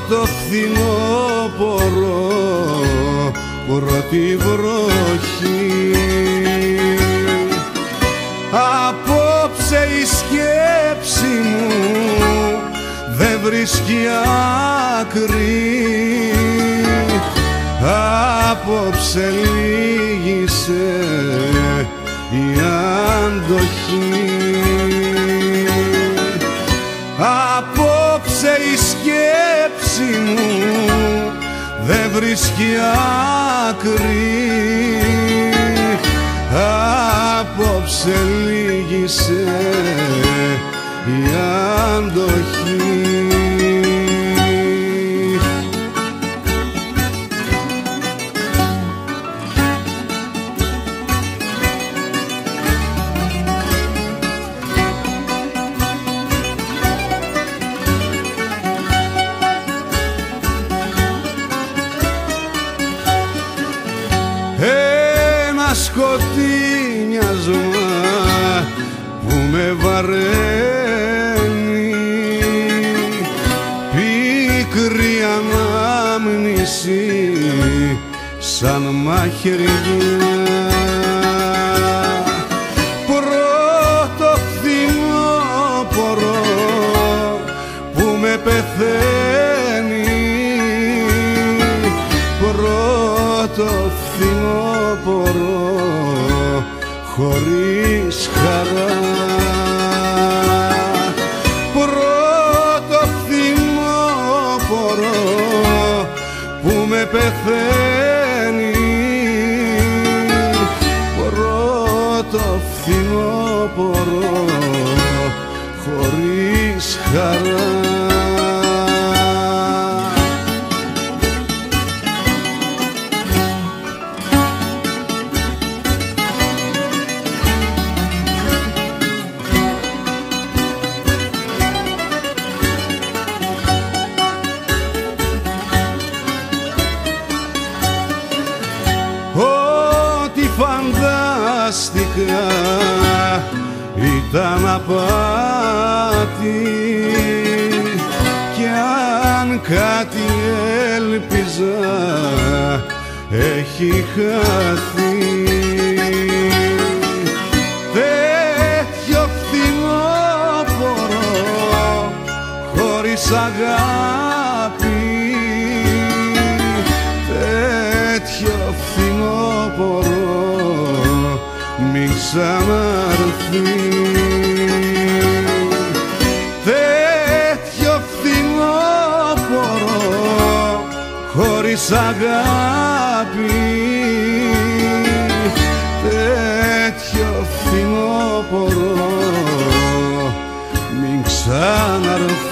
πρώτο φθινόπωρο, πρώτη βροχή. Απόψε η σκέψη μου δεν βρίσκει άκρη, απόψε λύγησε η αντοχή. Απόψε η σκέψη μου δεν βρίσκει άκρη, απόψε λύγησε η αντοχή. Ένα σκοτεινιασμα που με βαραίνει, πίκρη ανάμνηση σαν μαχαιριά. Πρώτο φθινόπωρο που με πεθαίνει, πρώτο φθινόπωρο χωρίς χαρά. Πρώτο φθινόπωρο που με πεθαίνει, πρώτο φθινόπωρο χωρίς χαρά. Ό,τι φαντάστηκα ήταν απάτη, κι αν κάτι έλπιζα έχει χαθεί. Τέτοιο φθινόπωρο χωρίς αγάπη, τέτοιο φθινόπωρο μην ξαναρθεί. Τέτοιο φθινόπωρο χωρίς αγάπη, τέτοιο φθινόπωρο μην ξαναρθεί.